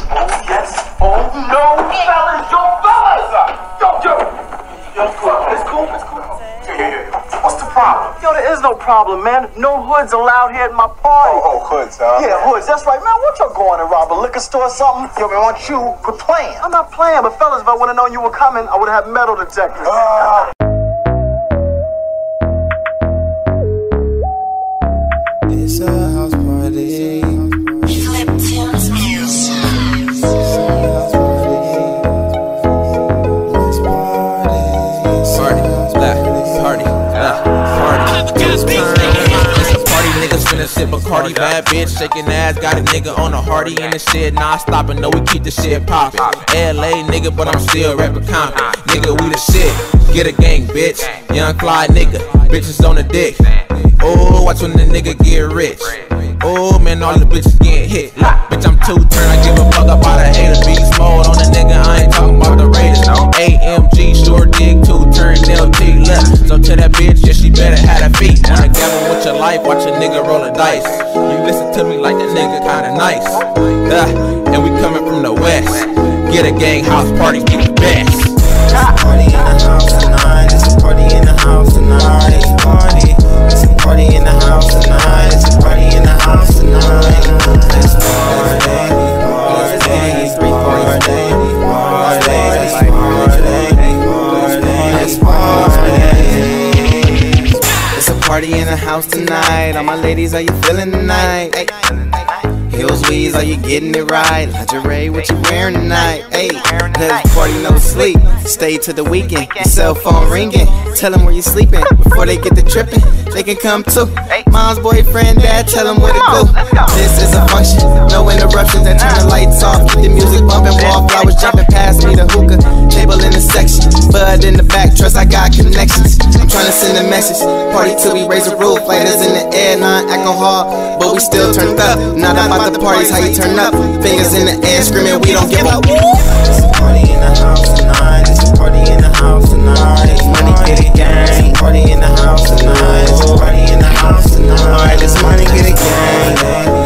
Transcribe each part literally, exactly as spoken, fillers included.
yes. Oh, no, fellas, yo, fellas! Yo, yo! Yo, cool. It's cool, it's cool. Yeah, yeah, yeah. What's the problem? Yo, there is no problem, man. No hoods allowed here at my party. Oh, oh hoods, huh? Yeah, hoods. That's right, man. What y'all going to rob a liquor store or something? Yo, man, want you quit playing. I'm not playing, but fellas, if I would have known you were coming, I would have had metal detectors. Uh... It's a house party. HoodToonz music. Sip Bacardi, bad bitch, shaking ass, got a nigga on a hardy in the shit, non-stopping, no, we keep the shit poppin'. L A nigga, but I'm still rapping Compton. Nigga, we the shit, get a gang, bitch. Young Clyde nigga, bitches on the dick. Oh, watch when the nigga get rich. Oh man, all the bitches getting hit. Look, bitch, I'm too turned, I give a fuck about a hater. Beast mode on the nigga, I ain't talking about the Raiders. A M G, short dig, two turn, L T left. So to that bitch, yeah, she better have her feet. Wanna gamble with your life, watch a nigga roll a dice. You listen to me like that nigga kinda nice. Uh, and we coming from the west. Get a gang house party, be the best. It's a party in the house tonight. It's a party in the house tonight. It's a party. It's a party in the house tonight. It's a party in the house tonight. Let's party, party, three party, party, party, party, party. It's a party in the house tonight. All my ladies, how you feeling tonight? Hey. Heels, weeds, are you getting it right? Lingerie, what you wearing tonight? Hey, let's party, no sleep. Stay to the weekend. Your cell phone ringing. Tell them where you sleeping before they get to tripping. They can come too. Mom's boyfriend, dad, tell them where to go. This is a function, no interruptions. I turn the lights off, keep the music bumping. Wallflowers jumping past me, the hookah table in the section. Bud in the back, trust I got connections. I'm trying to send a message. Party till we raise the roof. Lighters in the air, non-alcohol, but we still turned up. Not about the parties, how you turn up. Fingers in the air, screaming, we don't give up. It's a party in the house tonight. It's a party in the house tonight. It's money, get it, gang. It's a party in the house tonight. It's a party in the house tonight. Alright, it's money, get it, gang.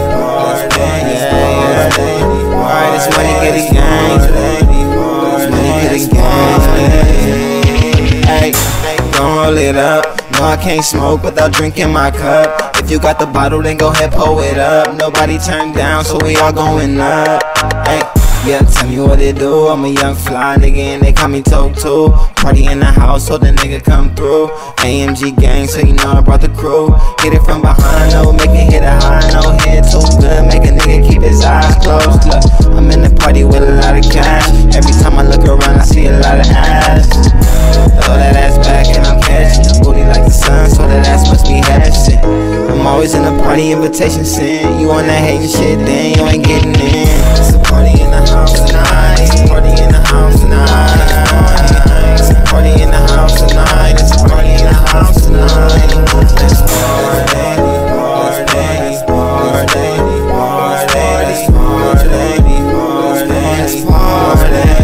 Alright, it's money, get it, gang. It's money, get it, gang. Hey, don't roll it up. No, I can't smoke without drinking my cup. If you got the bottle, then go ahead, pull it up. Nobody turned down, so we all going up. Hey, yeah, tell me what it do. I'm a young fly nigga and they call me Toke too. Party in the house, so the nigga come through. A M G gang, so you know I brought the crew. Hit it from behind, no, make it hit a high, no, hit too good. Make a nigga keep his eyes closed. Look, I'm in the party with a lot of cash. Every time I look around, I see a lot of ass. Throw that ass back and I'm catching booty like the sun, so that ass must be hashing. I'm always in a party invitation sent. You on that hating shit, then you ain't getting in. It's a party in the house tonight. It's a party in the house tonight. It's a party in the house tonight. It's a party in the house tonight. Let's party, party, party, party, party, party, let's party.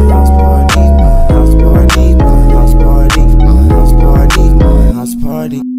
Party.